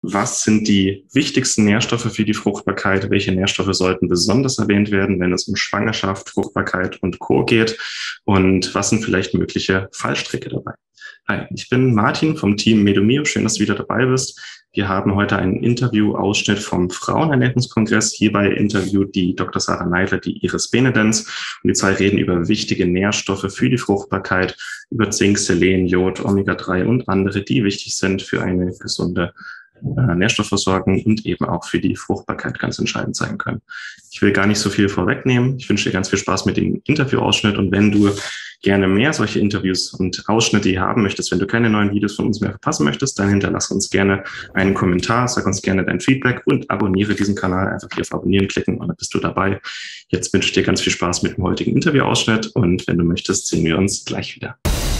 Was sind die wichtigsten Nährstoffe für die Fruchtbarkeit? Welche Nährstoffe sollten besonders erwähnt werden, wenn es um Schwangerschaft, Fruchtbarkeit und Co. geht? Und was sind vielleicht mögliche Fallstricke dabei? Hi, ich bin Martin vom Team Medomio. Schön, dass du wieder dabei bist. Wir haben heute einen Interview-Ausschnitt vom Frauenernährungskongress. Hierbei interviewt die Dr. Sarah Neidler die Iris Benedens. Und die zwei reden über wichtige Nährstoffe für die Fruchtbarkeit, über Zink, Selen, Jod, Omega-3 und andere, die wichtig sind für eine gesunde Nährstoffversorgung und eben auch für die Fruchtbarkeit ganz entscheidend sein können. Ich will gar nicht so viel vorwegnehmen. Ich wünsche dir ganz viel Spaß mit dem Interviewausschnitt, und wenn du gerne mehr solche Interviews und Ausschnitte hier haben möchtest, wenn du keine neuen Videos von uns mehr verpassen möchtest, dann hinterlasse uns gerne einen Kommentar, sag uns gerne dein Feedback und abonniere diesen Kanal. Einfach hier auf Abonnieren klicken und dann bist du dabei. Jetzt wünsche ich dir ganz viel Spaß mit dem heutigen Interviewausschnitt, und wenn du möchtest, sehen wir uns gleich wieder.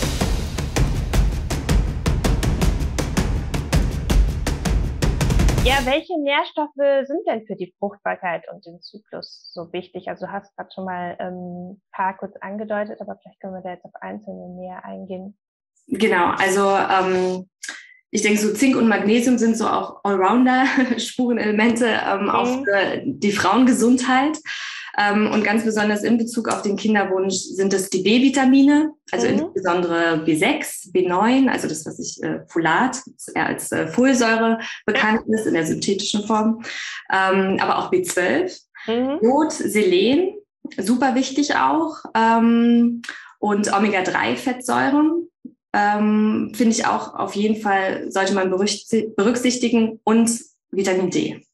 Ja, welche Nährstoffe sind denn für die Fruchtbarkeit und den Zyklus so wichtig? Also du hast gerade schon mal ein paar kurz angedeutet, aber vielleicht können wir da jetzt auf einzelne näher eingehen. Genau, also ich denke, so Zink und Magnesium sind so auch Allrounder-Spurenelemente auch für die Frauengesundheit. Und ganz besonders in Bezug auf den Kinderwunsch sind es die B-Vitamine, also insbesondere B6, B9, also das, was ich Folat, eher als Folsäure bekannt ist in der synthetischen Form, aber auch B12, Jod, Selen, super wichtig auch, und Omega-3-Fettsäuren. Finde ich auch auf jeden Fall, sollte man berücksichtigen, und Vitamin D.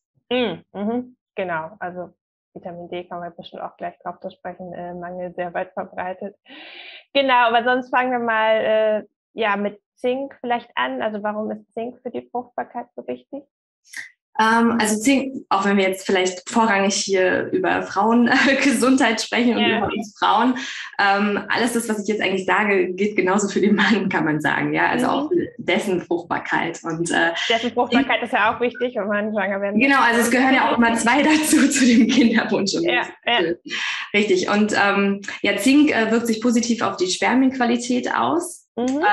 Genau, also Vitamin D kann man bestimmt auch gleich drauf zu sprechen, Mangel sehr weit verbreitet. Genau, aber sonst fangen wir mal mit Zink vielleicht an. Also warum ist Zink für die Fruchtbarkeit so wichtig? Also Zink, auch wenn wir jetzt vielleicht vorrangig hier über Frauengesundheit sprechen und über uns Frauen, alles das, was ich jetzt eigentlich sage, gilt genauso für den Mann, kann man sagen, ja, also auch für dessen Fruchtbarkeit. Und dessen Fruchtbarkeit ist ja auch wichtig, wenn man schwanger werden will. Genau, also es gehören ja auch immer zwei dazu, zu dem Kinderwunsch. Und richtig. Und Zink wirkt sich positiv auf die Spermienqualität aus.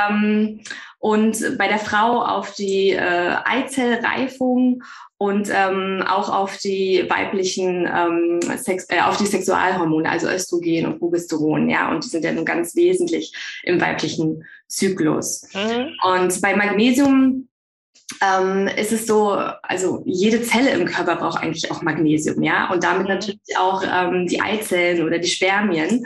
Und bei der Frau auf die Eizellreifung und auch auf die weiblichen auf die Sexualhormone, also Östrogen und Progesteron, ja, und die sind ja nun ganz wesentlich im weiblichen Zyklus. Und bei Magnesium ist es so, also jede Zelle im Körper braucht eigentlich auch Magnesium, ja, und damit natürlich auch die Eizellen oder die Spermien.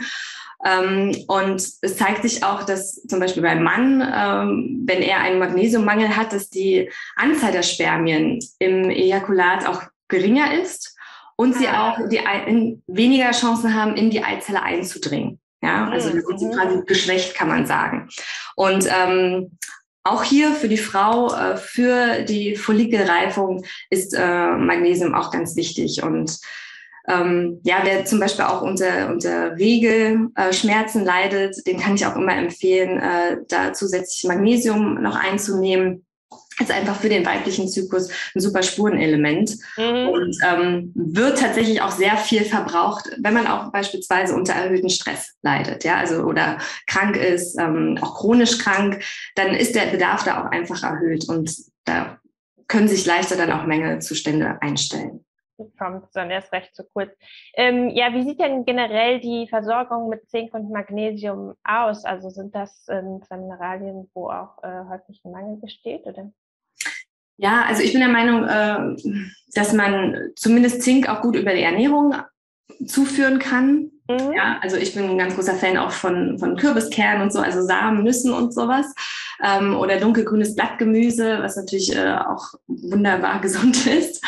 Und es zeigt sich auch, dass zum Beispiel beim Mann, wenn er einen Magnesiummangel hat, dass die Anzahl der Spermien im Ejakulat auch geringer ist und sie auch weniger Chancen haben, in die Eizelle einzudringen. Ja, also sind sie quasi geschwächt, kann man sagen. Und auch hier für die Frau, für die Follikelreifung ist Magnesium auch ganz wichtig. Und wer zum Beispiel auch unter Regelschmerzen leidet, den kann ich auch immer empfehlen, da zusätzlich Magnesium noch einzunehmen. Das ist einfach für den weiblichen Zyklus ein super Spurenelement und wird tatsächlich auch sehr viel verbraucht, wenn man auch beispielsweise unter erhöhten Stress leidet, ja, also oder krank ist, auch chronisch krank, dann ist der Bedarf da auch einfach erhöht, und da können sich leichter dann auch Mängelzustände einstellen. Kommt dann erst recht zu kurz. Wie sieht denn generell die Versorgung mit Zink und Magnesium aus? Also sind das zwei Mineralien, wo auch häufig ein Mangel besteht, oder? Ja, also ich bin der Meinung, dass man zumindest Zink auch gut über die Ernährung zuführen kann. Ja, also ich bin ein ganz großer Fan auch von Kürbiskernen und so, also Samen, Nüssen und sowas. Oder dunkelgrünes Blattgemüse, was natürlich auch wunderbar gesund ist.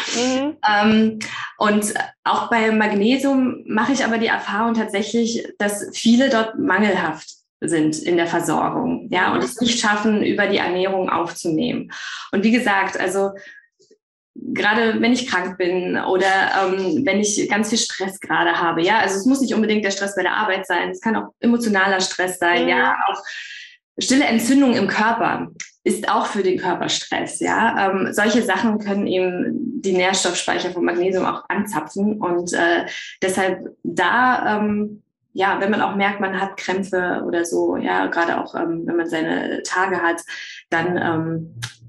Und auch bei Magnesium mache ich aber die Erfahrung tatsächlich, dass viele dort mangelhaft sind in der Versorgung, ja, und es nicht schaffen, über die Ernährung aufzunehmen. Und wie gesagt, also gerade wenn ich krank bin oder wenn ich ganz viel Stress gerade habe, ja, also es muss nicht unbedingt der Stress bei der Arbeit sein, es kann auch emotionaler Stress sein, ja, auch stille Entzündung im Körper ist auch für den Körper Stress, ja. Solche Sachen können eben die Nährstoffspeicher von Magnesium auch anzapfen, und deshalb da wenn man auch merkt, man hat Krämpfe oder so, ja, gerade auch wenn man seine Tage hat, dann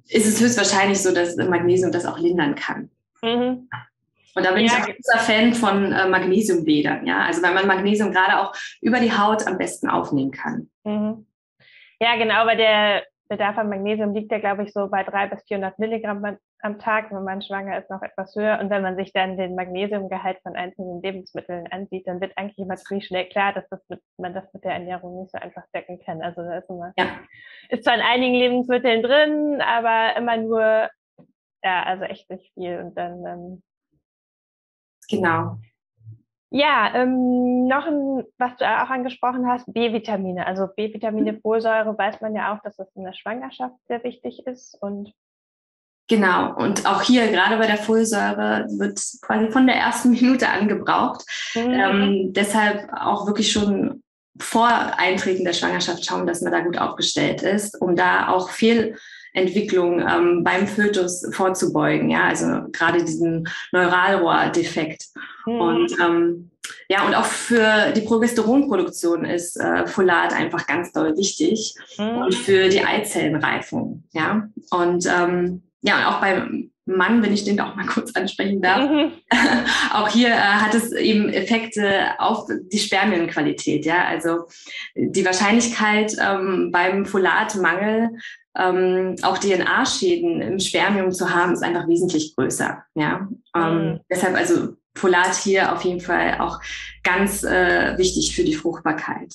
ist es höchstwahrscheinlich so, dass Magnesium das auch lindern kann. Mhm. Und da bin ich auch großer Fan von Magnesiumbädern. Ja? Also weil man Magnesium gerade auch über die Haut am besten aufnehmen kann. Mhm. Ja, genau, weil der Bedarf an Magnesium liegt ja, glaube ich, so bei 300 bis 400 Milligramm am Tag. Wenn man schwanger ist, noch etwas höher. Und wenn man sich dann den Magnesiumgehalt von einzelnen Lebensmitteln ansieht, dann wird eigentlich immer ziemlich schnell klar, dass man das mit der Ernährung nicht so einfach decken kann. Also da ist zwar in einigen Lebensmitteln drin, aber immer nur, also echt nicht viel. Und dann genau. Ja, was du auch angesprochen hast, B-Vitamine. Also B-Vitamine, Folsäure, weiß man ja auch, dass das in der Schwangerschaft sehr wichtig ist. Und genau, und auch hier, gerade bei der Folsäure, wird quasi von der ersten Minute an gebraucht. Deshalb auch wirklich schon vor Eintreten der Schwangerschaft schauen, dass man da gut aufgestellt ist, um da auch Fehlentwicklung beim Fötus vorzubeugen. Ja, also gerade diesen Neuralrohrdefekt. Und und auch für die Progesteronproduktion ist Folat einfach ganz doll wichtig und für die Eizellenreifung. Ja, und und auch beim Mann, wenn ich den auch mal kurz ansprechen darf, auch hier hat es eben Effekte auf die Spermienqualität. Ja, also die Wahrscheinlichkeit beim Folatmangel auch DNA-Schäden im Spermium zu haben, ist einfach wesentlich größer. Ja, deshalb also Folat hier auf jeden Fall auch ganz wichtig für die Fruchtbarkeit.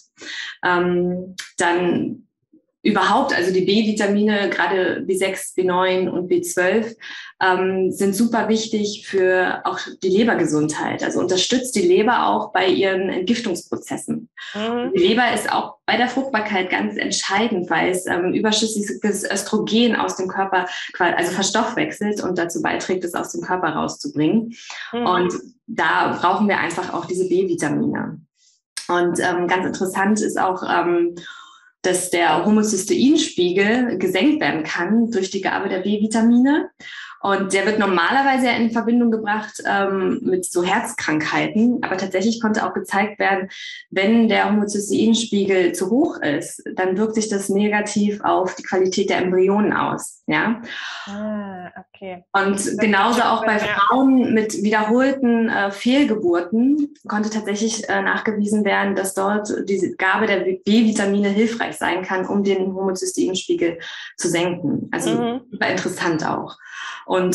Dann überhaupt, also die B-Vitamine, gerade B6, B9 und B12, sind super wichtig für auch die Lebergesundheit. Also unterstützt die Leber auch bei ihren Entgiftungsprozessen. Die Leber ist auch bei der Fruchtbarkeit ganz entscheidend, weil es überschüssiges Östrogen aus dem Körper also verstoffwechselt und dazu beiträgt, es aus dem Körper rauszubringen. Und da brauchen wir einfach auch diese B-Vitamine. Und ganz interessant ist auch, dass der Homozysteinspiegel gesenkt werden kann durch die Gabe der B-Vitamine. Und der wird normalerweise in Verbindung gebracht mit so Herzkrankheiten. Aber tatsächlich konnte auch gezeigt werden, wenn der Homozysteinspiegel zu hoch ist, dann wirkt sich das negativ auf die Qualität der Embryonen aus. Ja? Okay. Und genauso auch bei Frauen mit wiederholten Fehlgeburten konnte tatsächlich nachgewiesen werden, dass dort diese Gabe der B-Vitamine hilfreich sein kann, um den Homozysteinspiegel zu senken. Also super interessant auch. Und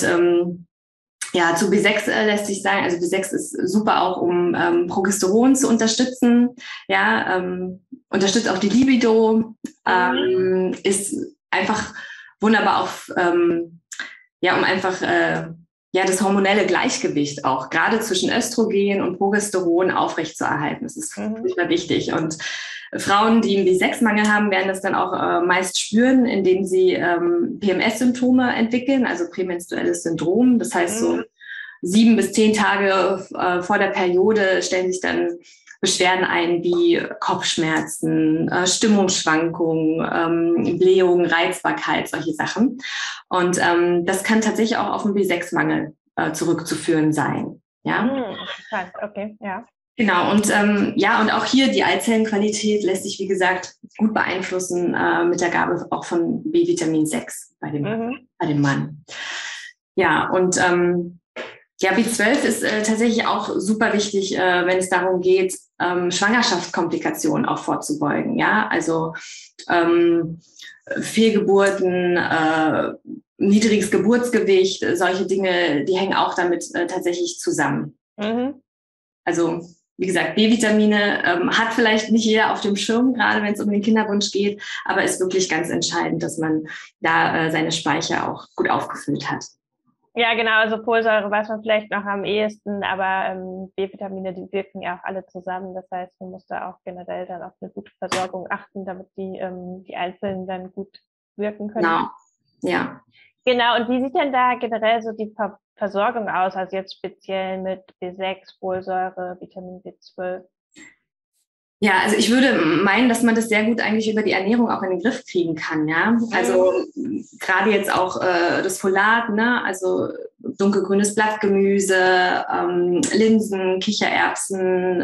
zu B6 lässt sich sagen, also B6 ist super auch, um Progesteron zu unterstützen. Ja, unterstützt auch die Libido, ist einfach wunderbar auf, um einfach das hormonelle Gleichgewicht auch gerade zwischen Östrogen und Progesteron aufrechtzuerhalten. Das ist super wichtig. Und Frauen, die einen B6-Mangel haben, werden das dann auch meist spüren, indem sie PMS-Symptome entwickeln, also prämenstruelles Syndrom. Das heißt, so 7 bis 10 Tage vor der Periode stellen sich dann Beschwerden ein wie Kopfschmerzen, Stimmungsschwankungen, Blähungen, Reizbarkeit, solche Sachen. Und das kann tatsächlich auch auf einen B6-Mangel zurückzuführen sein. Ja? Interessant, okay, ja. Genau, und und auch hier die Eizellenqualität lässt sich, wie gesagt, gut beeinflussen mit der Gabe auch von B-Vitamin 6 bei dem Mann. Ja, und B12 ist tatsächlich auch super wichtig, wenn es darum geht, Schwangerschaftskomplikationen auch vorzubeugen. Ja, also Fehlgeburten, niedriges Geburtsgewicht, solche Dinge, die hängen auch damit tatsächlich zusammen. Also wie gesagt, B-Vitamine hat vielleicht nicht jeder auf dem Schirm, gerade wenn es um den Kinderwunsch geht, aber ist wirklich ganz entscheidend, dass man da seine Speicher auch gut aufgefüllt hat. Ja, genau, also Folsäure weiß man vielleicht noch am ehesten, aber B-Vitamine, die wirken ja auch alle zusammen. Das heißt, man muss da auch generell dann auf eine gute Versorgung achten, damit die Einzelnen dann gut wirken können. Genau, ja. Genau, und wie sieht denn da generell so die Versorgung aus, also jetzt speziell mit B6, Folsäure, Vitamin B12? Ja, also ich würde meinen, dass man das sehr gut eigentlich über die Ernährung auch in den Griff kriegen kann, ja. Also gerade jetzt auch das Folat, ne, also dunkelgrünes Blattgemüse, Linsen, Kichererbsen,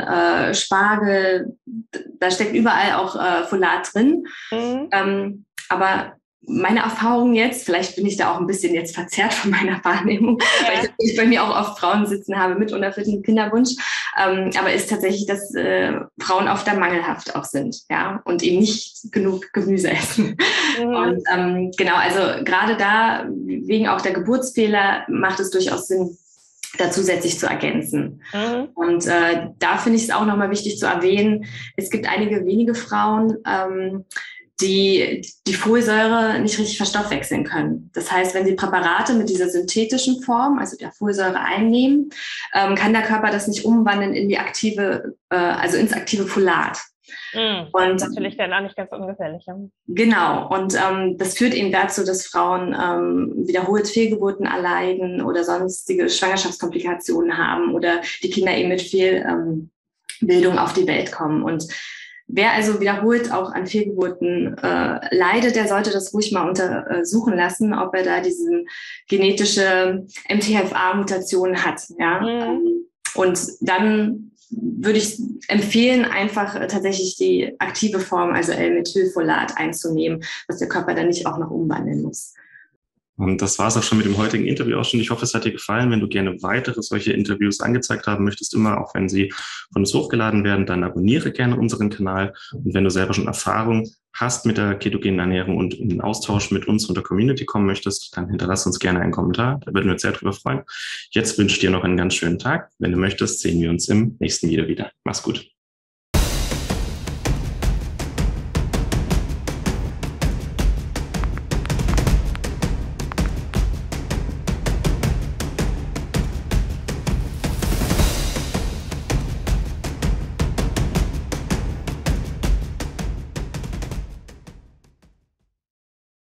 Spargel, da steckt überall auch Folat drin. Aber meine Erfahrung jetzt, vielleicht bin ich da auch ein bisschen jetzt verzerrt von meiner Wahrnehmung, weil ich bei mir auch oft Frauen sitzen habe mit unerfülltem Kinderwunsch, aber ist tatsächlich, dass Frauen oft da mangelhaft auch sind, ja, und eben nicht genug Gemüse essen. Und genau, also gerade da, wegen auch der Geburtsfehler, macht es durchaus Sinn, da zusätzlich zu ergänzen. Und da finde ich es auch nochmal wichtig zu erwähnen, es gibt einige wenige Frauen, die Folsäure nicht richtig verstoffwechseln können. Das heißt, wenn sie Präparate mit dieser synthetischen Form, also der Folsäure einnehmen, kann der Körper das nicht umwandeln in die aktive, also ins aktive Folat. Und natürlich dann auch nicht ganz ungefährlich. Ja. Genau, und das führt eben dazu, dass Frauen wiederholt Fehlgeburten erleiden oder sonstige Schwangerschaftskomplikationen haben oder die Kinder eben mit Fehlbildung auf die Welt kommen. Und wer also wiederholt auch an Fehlgeburten leidet, der sollte das ruhig mal untersuchen lassen, ob er da diese genetische MTHFR-Mutation hat. Ja? Und dann würde ich empfehlen, einfach tatsächlich die aktive Form, also L-Methylfolat einzunehmen, was der Körper dann nicht auch noch umwandeln muss. Und das war es auch schon mit dem heutigen Interview-Ausschnitt. Ich hoffe, es hat dir gefallen. Wenn du gerne weitere solche Interviews angezeigt haben möchtest, immer, auch wenn sie von uns hochgeladen werden, dann abonniere gerne unseren Kanal. Und wenn du selber schon Erfahrung hast mit der ketogenen Ernährung und in den Austausch mit uns und der Community kommen möchtest, dann hinterlass uns gerne einen Kommentar. Da würden wir uns sehr drüber freuen. Jetzt wünsche ich dir noch einen ganz schönen Tag. Wenn du möchtest, sehen wir uns im nächsten Video wieder. Mach's gut.